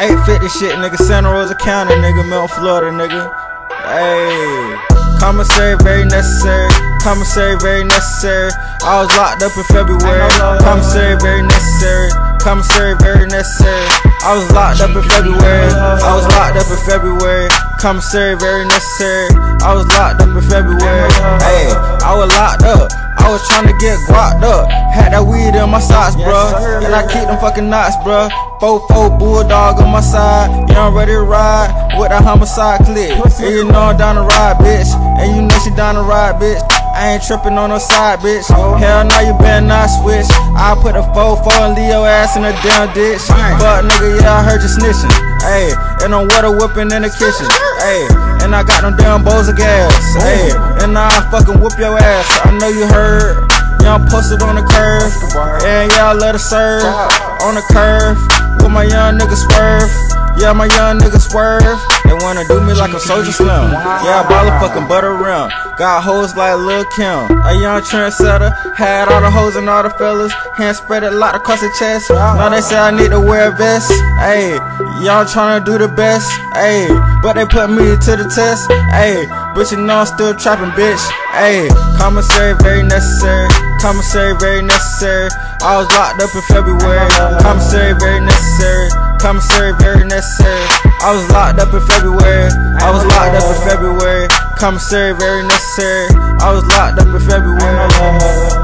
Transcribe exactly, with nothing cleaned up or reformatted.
eight fifty shit, nigga. Santa Rosa County, nigga. Mount Florida, nigga. Hey, commissary very necessary. Commissary very necessary. I was locked up in February. Commissary very necessary. Commissary very necessary. I was locked up in February. I was locked up in February. Commissary very necessary. I was locked up in February. Hey, I was locked up. I was trying to get guapped up. Had that weed in my socks, bruh. And I keep them fucking knots, bruh. four four bulldog on my side. Yeah, I'm ready to ride with a homicide clip. And you know I'm down to ride, bitch. And you know she down to ride, bitch. I ain't tripping on no side, bitch. Hell no, you better not switch. I put a four four and leave your ass in a damn ditch. But nigga, yeah, I heard you snitching. Ayy, and I'm water whipping in the kitchen. Ayy, and I got them damn bowls of gas. Ayy, and now I fucking whoop your ass. I know you heard. Yeah, I'm posted on the curve. And yeah, I let her serve on the curve with my young nigga swerve. Yeah, my young nigga swerve. They wanna do me like a Soldier Slim. Yeah, I ball a fucking butter rim. Got hoes like Lil' Kim. A young trendsetter. Had all the hoes and all the fellas. Hand spread it locked across the chest. Now they say I need to wear a vest. Ayy, y'all tryna do the best. Ayy, but they put me to the test. Ayy, but you know I'm still trapping, bitch. Ayy, commissary very necessary. Commissary very necessary. I was locked up in February. Commissary very necessary. Commissary very necessary. I was locked up in February. I was locked up in February. Commissary very necessary. I was locked up in February.